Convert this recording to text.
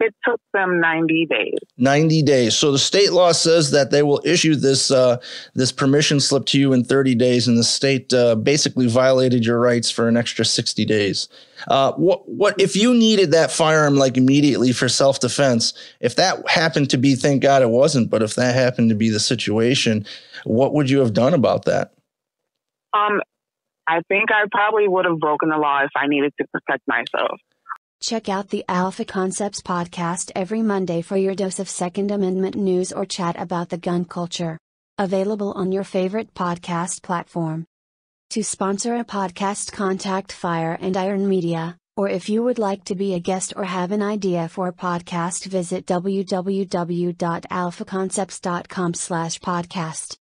It took them 90 days. 90 days. So the state law says that they will issue this permission slip to you in 30 days, and the state basically violated your rights for an extra 60 days. What if you needed that firearm like immediately for self-defense? If that happened to be, thank God it wasn't, but if that happened to be the situation, what would you have done about that? I think I probably would have broken the law if I needed to protect myself. Check out the Alpha Concepts podcast every Monday for your dose of Second Amendment news or chat about the gun culture. Available on your favorite podcast platform. To sponsor a podcast, contact Fire and Iron Media, or if you would like to be a guest or have an idea for a podcast, visit www.alphaconcepts.com/podcast.